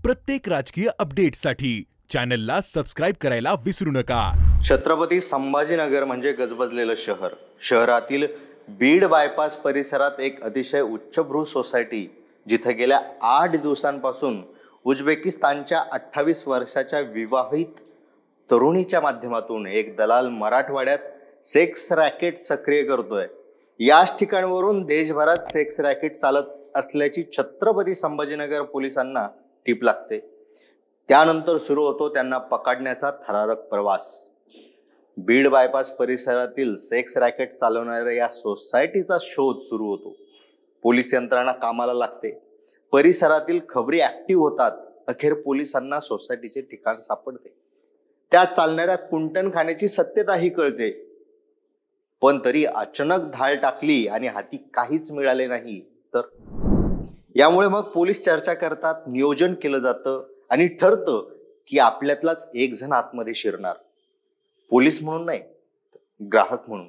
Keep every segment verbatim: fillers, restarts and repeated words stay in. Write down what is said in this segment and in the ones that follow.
प्रत्येक राजकीय अपडेटसाठी चॅनलला सबस्क्राईब करायला विसरू नका। छत्रपती संभाजीनगर म्हणजे गजबजलेलं शहर। शहरातील बीड बायपास परिसरात एक अतिशय उच्चभ्रू सोसायटी, जिथे गेल्या आठ दिवसांपासून उझबेकिस्तानच्या अठ्ठावीस वर्षाच्या विवाहित तरुणीच्या माध्यमातून एक दलाल मराठवाड्यात सेक्स रॅकेट सक्रिय करतोय। याच ठिकाणावरून देशभरात सेक्स रॅकेट चालत असल्याची छत्रपती संभाजीनगर पोलिसांना टीप लागते। त्यानंतर सुरू होतो त्यांना पकडण्याचा थरारक प्रवास। बीड बायपास परिसरातील सेक्स रॅकेट चालवणाऱ्या या सोसायटीचा शोध सुरू होतो। पोलीस यंत्रणा कामाला लागते, परिसरातील खबरी ऍक्टिव्ह होतात। अखेर पोलिसांना सोसायटीचे ठिकाण सापडते, त्यात चालणाऱ्या कुंटणखान्याची सत्यताही कळते। पण तरी अचानक धाड टाकली आणि हाती काहीच मिळाले नाही तर यामुळे मग पोलीस चर्चा करतात, नियोजन केलं जातं आणि ठरतं की आपल्यातलाच एक जण आतमध्ये शिरणार। पोलीस म्हणून नाही, ग्राहक म्हणून।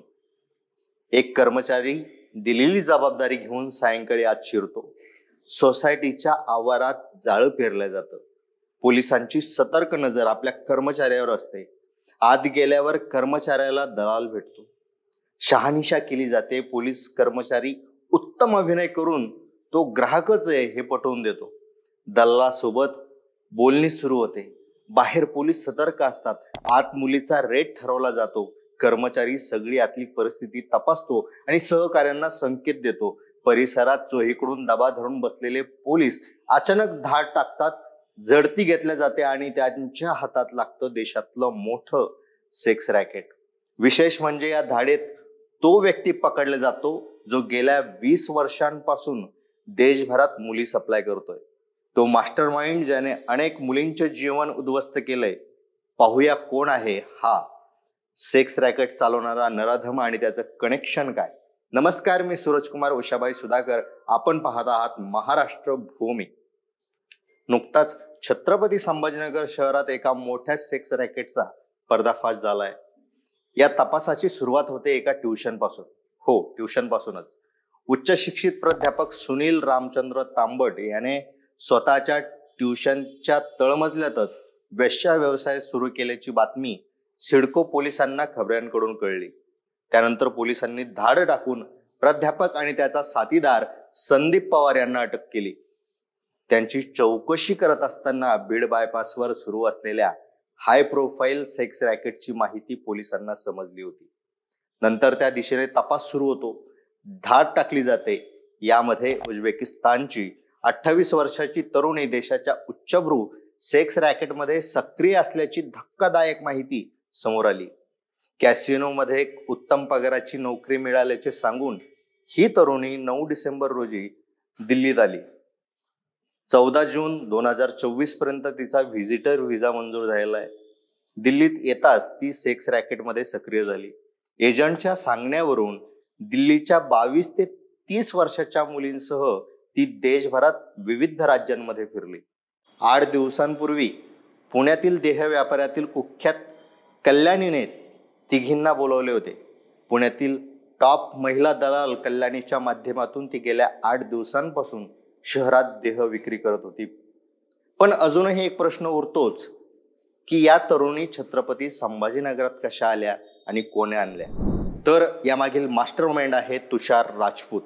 एक कर्मचारी दिलेली जबाबदारी घेऊन सायंकाळी आत शिरतो। सोसायटीच्या आवारात जाळं पेरलं जातं। पोलिसांची सतर्क नजर आपल्या कर्मचाऱ्यावर असते। आत गेल्यावर कर्मचाऱ्याला दलाल भेटतो, शहानिशा केली जाते। पोलीस कर्मचारी उत्तम अभिनय करून तो ग्राहकच आहे हे पटवून देतो। दलालासोबत बोलणी सुरू होते। बाहेर पोलीस सतर्क असतात। आत मुलीचा रेट ठरवला जातो। कर्मचारी सगळी आतली परिस्थिती तपासतो आणि सहकाऱ्यांना संकेत देतो। परिसरात चोहीकडून दबा धरून बसलेले पोलीस अचानक धाड टाकतात, झडती घेतल्या जाते आणि त्यांच्या हातात लागतं देशातलं मोठं सेक्स रॅकेट। विशेष म्हणजे या धाडेत तो व्यक्ती पकडला जातो जो गेल्या वीस वर्षांपासून देशभरात मुली सप्लाय करतोय। तो मास्टर माइंड ज्याने अनेक मुलींचे जीवन उद्ध्वस्त केलंय। पाहूया कोण आहे हा सेक्स रॅकेट चालवणारा नराधम आणि त्याचं कनेक्शन काय। नमस्कार, मी सूरजकुमार उषाबाई सुधाकर, आपण पाहत आहात महाराष्ट्र भूमी। नुकताच छत्रपती संभाजीनगर शहरात एका मोठ्या सेक्स रॅकेटचा पर्दाफाश झालाय। या तपासाची सुरुवात होते एका ट्युशन पासून। हो, ट्युशन पासूनच। उच्च शिक्षित प्राध्यापक सुनील रामचंद्र तांबट याने स्वतःच्या ट्युशनच्या तळमजल्यातच वेश्या व्यवसाय सुरू केल्याची बातमी सिडको पोलिसांना खबऱ्यांकडून कळली। त्यानंतर पोलिसांनी धाड टाकून प्राध्यापक आणि त्याचा साथीदार संदीप पवार यांना अटक केली। त्यांची चौकशी करत असताना बीड बायपासवर सुरू असलेल्या हाय प्रोफाईल सेक्स रॅकेटची माहिती पोलिसांना समजली होती। नंतर त्या दिशेने तपास सुरू होतो, धाड टाकली जाते। यामध्ये उझबेकिस्तानची अठ्ठावीस वर्षाची तरुणी देशाच्या उच्चभ्रू सेक्स रॅकेटमध्ये सक्रिय असल्याची धक्कादायक माहिती समोर आली। कॅसिनोमध्ये एक उत्तम पगाराची नोकरी मिळाल्याचे सांगून ही तरुणी नऊ डिसेंबर रोजी दिल्लीत आली। चौदा जून दोन हजार चोवीस पर्यंत तिचा व्हिजिटर व्हिसा मंजूर झालेला आहे। दिल्लीत येताच ती सेक्स रॅकेटमध्ये सक्रिय झाली। एजंटच्या सांगण्यावरून दिल्लीच्या बावीस ते तीस वर्षाच्या मुलींसह ती देशभरात विविध राज्यांमध्ये फिरली। आठ दिवसांपूर्वी पुण्यातील देह व्यापाऱ्यातील कुख्यात कल्याणीने तिघींना बोलवले होते। पुण्यातील टॉप महिला दलाल कल्याणीच्या माध्यमातून ती गेल्या आठ दिवसांपासून शहरात देह विक्री करत होती। पण अजूनही एक प्रश्न उरतोच की या तरुणी छत्रपती संभाजीनगरात कशा आल्या आणि कोणी आणल्या। तर यामागील मास्टर माइंड आहे तुषार राजपूत।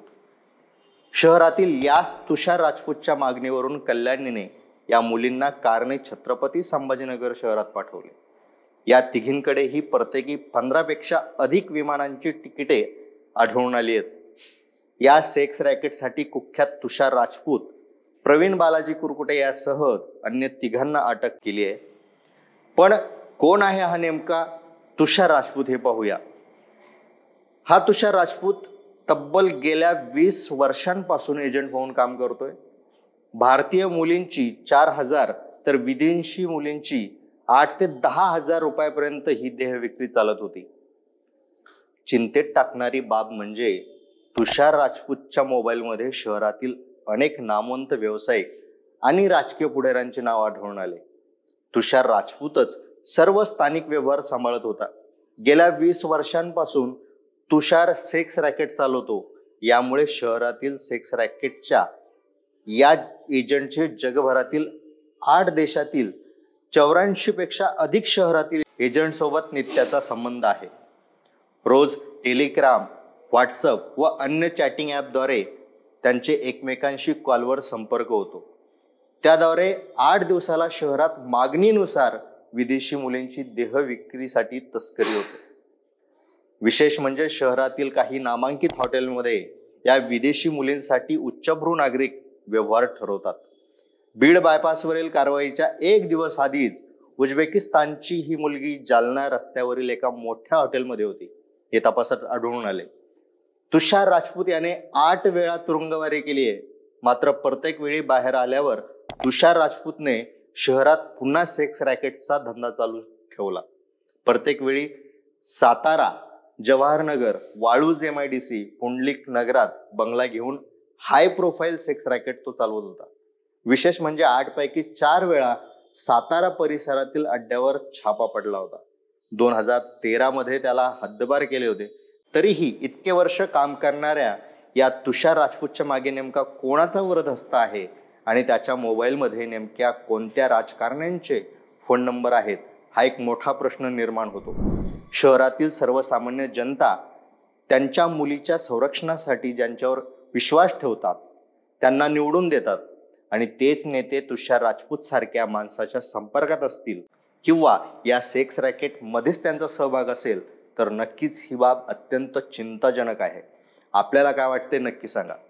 शहरातील याच तुषार राजपूतच्या मागणीवरून कल्याणीने या मुलींना कारने छत्रपती संभाजीनगर शहरात पाठवले। या तिघींकडेही प्रत्येकी पंधरा पेक्षा अधिक विमानांची तिकिटे आढळून आली आहेत। या सेक्स रॅकेटसाठी कुख्यात तुषार राजपूत, प्रवीण बालाजी कुरकुटे यासह अन्य तिघांना अटक केली आहे। पण कोण आहे हा नेमका तुषार राजपूत हे पाहूया। हा तुषार राजपूत तब्बल गेल्या वीस वर्षांपासून एजंट म्हणून काम करतोय। भारतीय मुलींची चार हजार तर विदेशी मुलींची आठ ते दहा हजार रुपयापर्यंत ही देह विक्री चालत होती। चिंतेत टाकणारी बाब म्हणजे तुषार राजपूतच्या मोबाईलमध्ये शहरातील अनेक नामवंत व्यावसायिक आणि राजकीय पुढाऱ्यांचे नाव आढळून आले। तुषार राजपूतच सर्व स्थानिक व्यवहार सांभाळत होता। गेल्या वीस वर्षांपासून तुषार सेक्स रॅकेट चालवतो। यामुळे शहरातील सेक्स रॅकेटच्या या एजंटचे जगभरातील आठ देशातील चौऱ्याऐंशी पेक्षा अधिक शहरातील एजंटसोबत नित्याचा संबंध आहे. रोज टेलिग्राम, व्हॉट्सअप व अन्य चॅटिंग ॲपद्वारे त्यांचे एकमेकांशी कॉलवर संपर्क होतो. त्याद्वारे आठ दिवसाला शहरात मागणीनुसार विदेशी मुलींची देह विक्रीसाठी तस्करी होते. विशेष म्हणजे शहरातील काही नामांकित हॉटेलमध्ये या विदेशी मुलींसाठी उच्चभ्रू नागरिक व्यवहार ठरवतात. बीड बायपासवरील कारवाईच्या एक दिवस आधीच उझबेकिस्तानची ही मुलगी जालना रस्त्यावरील एका मोठ्या हॉटेलमध्ये होती, हे तपासात आढळून आले. तुषार राजपूत याने आठ वेळा तुरुंगवारी केली आहे. मात्र प्रत्येक वेळी बाहेर आल्यावर तुषार राजपूतने शहरात पुन्हा सेक्स रॅकेटचा धंदा चालू ठेवला. प्रत्येक वेळी Satara, Jawaharnagar, Waluj, M I D C, पुंडलिक नगरात बंगला घेऊन हाय प्रोफाईल सेक्स रॅकेट तो चालवत होता. विशेष म्हणजे आठ पैकी चार वेळा सातारा परिसरातील अड्ड्यावर छापा पडला होता. दोन हजार तेरा मध्ये त्याला हद्दपार केले होते. तरीही इतके वर्ष काम करणाऱ्या या तुषार राजपूतच्या मागे नेमका कोणाचा वरदहस्त आहे आणि त्याच्या मोबाईलमध्ये नेमक्या कोणत्या राजकारण्यांचे फोन नंबर आहेत, हा एक मोठा प्रश्न निर्माण होतो. शहरातील सर्वसामान्य जनता त्यांच्या मुलीच्या संरक्षणासाठी ज्यांच्यावर विश्वास ठेवतात त्यांना निवडून देतात आणि तेच नेते तुषार राजपूत सारख्या माणसाच्या संपर्कात असतील किंवा या सेक्स रॅकेट मध्येच त्यांचा सहभाग असेल तर नक्कीच ही बाब अत्यंत चिंताजनक आहे. आपल्याला काय वाटते नक्की सांगा.